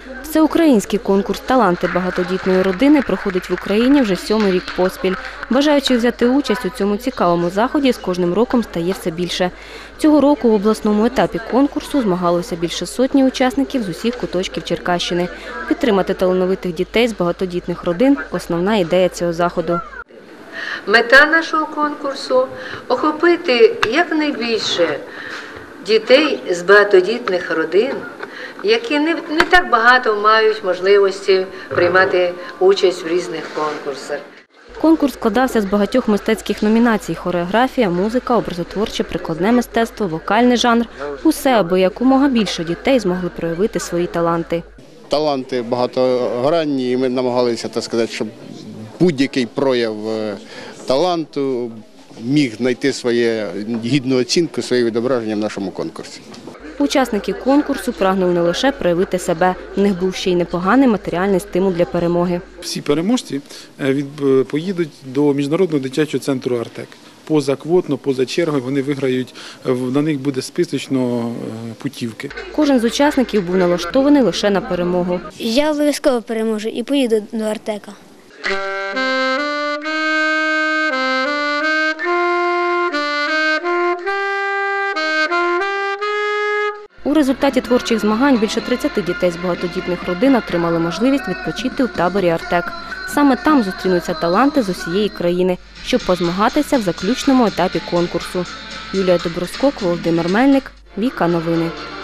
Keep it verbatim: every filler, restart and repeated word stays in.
Всеукраїнський конкурс «Таланти багатодітної родини» проходить в Україні вже сьомий рік поспіль. Бажаючих взяти участь у цьому цікавому заході з кожним роком стає все більше. Цього року в обласному етапі конкурсу змагалося більше сотні учасників з усіх куточків Черкащини. Підтримати талановитих дітей з багатодітних родин – основна ідея цього заходу. Мета нашого конкурсу – охопити якнайбільше дітей з багатодітних родин, які не, не так багато мають можливості приймати участь в різних конкурсах. Конкурс складався з багатьох мистецьких номінацій – хореографія, музика, образотворче, прикладне мистецтво, вокальний жанр – усе, аби якомога більше дітей змогли проявити свої таланти. Таланти багатогранні, і ми намагалися, так сказати, щоб будь-який прояв таланту міг знайти своє гідну оцінку, своє відображення в нашому конкурсі. Учасники конкурсу прагнули не лише проявити себе, в них був ще й непоганий матеріальний стимул для перемоги. Всі переможці поїдуть до Міжнародного дитячого центру «Артек». Позаквотно, поза чергою вони виграють, на них буде списочно путівки. Кожен з учасників був налаштований лише на перемогу. Я обов'язково переможу і поїду до «Артека». У результаті творчих змагань більше тридцяти дітей з багатодітних родин отримали можливість відпочити у таборі «Артек». Саме там зустрінуться таланти з усієї країни, щоб позмагатися в заключному етапі конкурсу. Юлія Доброскок, Володимир Мельник, Віка Новини.